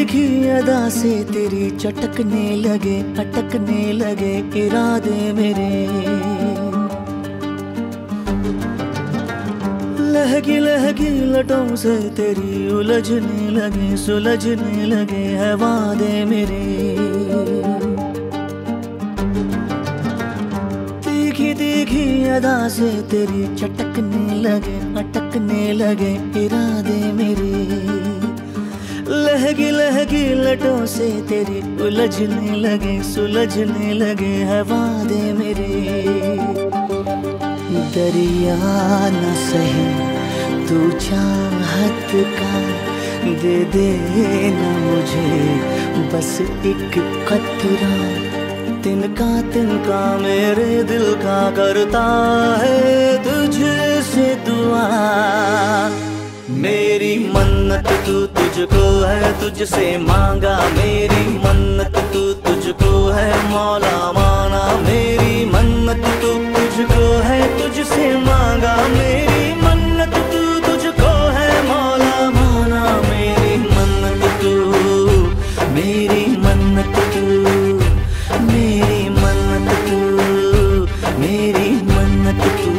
तीखी अदा से तेरी चटकने लगे, अटकने लगे इरादे मेरे। लहकी लहकी लटों से तेरी उलझने लगे, सुलझने लगे है वादे मेरे। तीखी तीखी अदा से तेरी चटकने लगे, अटकने लगे इरादे मेरे। लहकी लहकी लटों से तेरी उलझने लगे, सुलझने लगे है वादे मेरे। दरिया न सही तू चाहत का, दे देना मुझे बस एक कतरा। तिनका तिनका मेरे दिल का करता है तुझसे दुआ। मेरी मन्नत तू तुझको है, तुझसे मांगा मेरी मन्नत तू तुझको है मौला माना। मेरी मन्नत तू तुझको है, तुझसे मांगा मेरी मन्नत तू तुझको है मौला माना। मेरी मन्नत तू, मेरी मन्नत तू, मेरी मन्नत तू, मेरी मन्नत तू।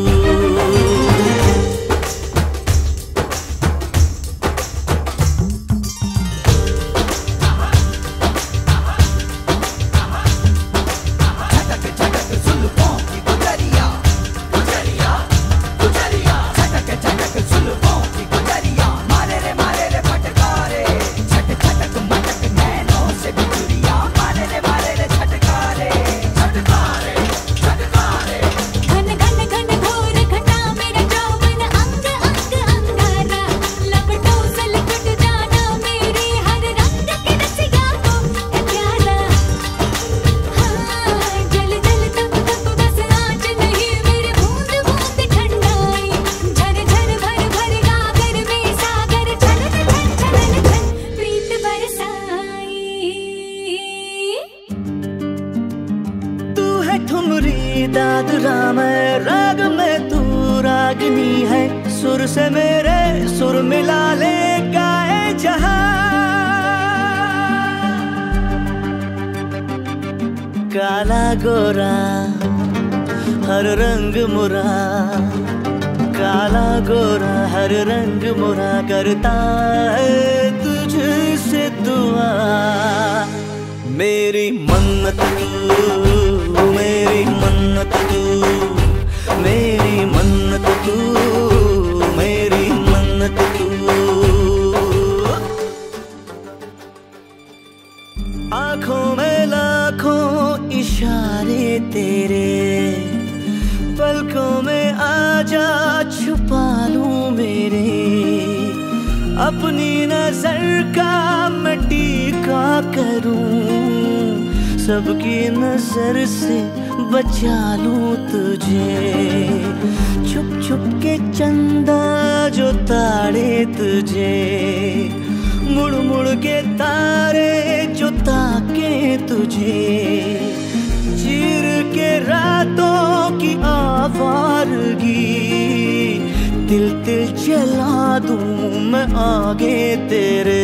ठुमरी दादरा में राग में तू रागनी है। सुर से मेरे सुर मिला ले गाए जहां। काला गोरा हर रंग मुरा, काला गोरा हर रंग मुरा करता है तुझसे दुआ। मेरी मन्नत तू, मेरी मन्नत तू, मेरी मन्नत तू, मेरी मन्नत तू। आँखों में लाखों इशारे तेरे, पलकों में आजा छुपा लूं मेरे। अपनी नजर का मैं टीका करूं, सबकी नजर से बचा लूं तुझे। छुप छुप के चंदा जो ताड़े तुझे, मुड़ मुड़ के तारे जो ताके तुझे। चीर के रातों की आवारगी, दिल दिल जला दूं मैं आगे तेरे।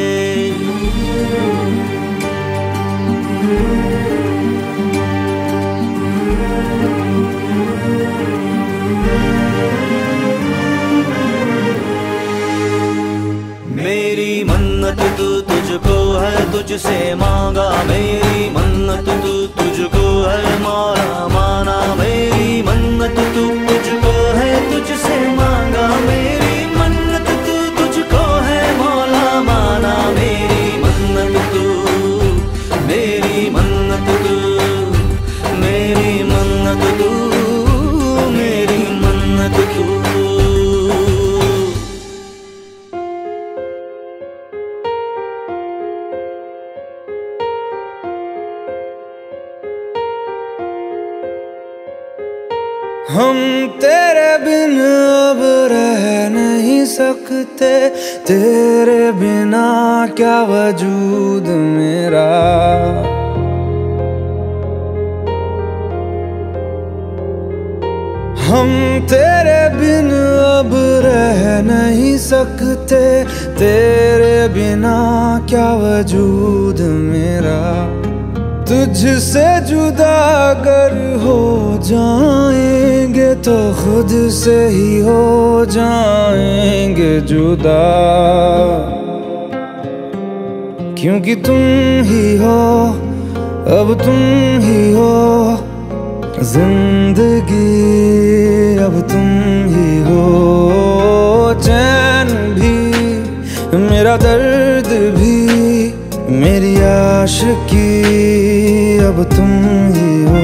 मेरी मन्नत तू तुझको है, तुझसे मांगा मेरी मन्नत तू तुझको है मौला माना। मेरी मन्नत तू तुझको है, तुझसे मांगा मेरी मन्नत तू तुझको है मौला माना। मेरी मन्नत तू, मेरी मन्नत तू, मेरी मन्नत तू, मेरी मन्नत तू। हम तेरे बिन अब रह नहीं सकते, तेरे बिना क्या वजूद मेरा। हम तेरे बिन अब रह नहीं सकते, तेरे बिना क्या वजूद मेरा। तुझसे जुदा अगर हो जाएंगे तो खुद से ही हो जाएंगे जुदा, क्योंकि तुम ही हो, अब तुम ही हो जिंदगी, अब तुम ही हो। चैन भी मेरा दर्द भी मेरी आशिकी, अब तुम ही हो।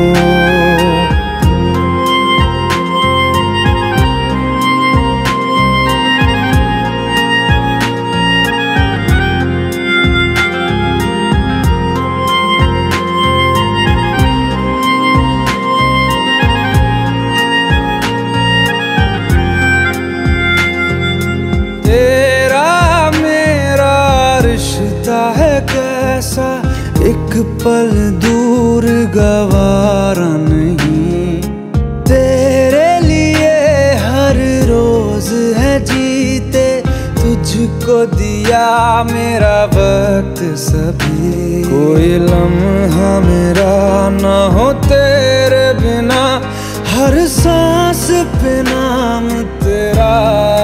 तेरा मेरा रिश्ता है कैसा, एक पल दूर गवारा नहीं। तेरे लिए हर रोज है जीते, तुझको दिया मेरा वक्त सभी। कोई लम्हा मेरा ना हो तेरे बिना, हर सांस पे नाम तेरा,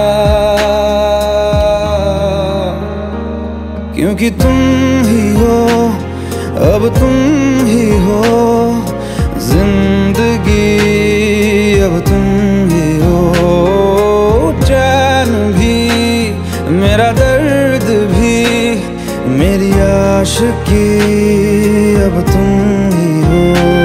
क्योंकि तुम ही हो, अब तुम ही हो जिंदगी, अब तुम ही हो। चैन भी मेरा दर्द भी मेरी आशिकी, अब तुम ही हो।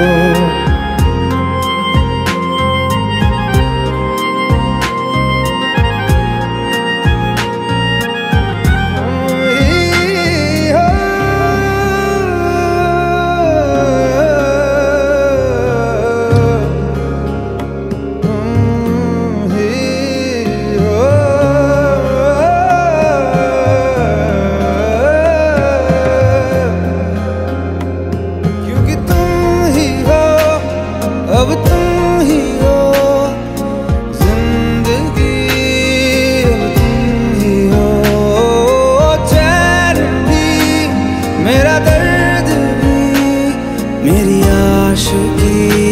अब तुम ही हो जिंदगी, अब तुम ही हो। चैन भी मेरा दर्द भी मेरी आशिकी,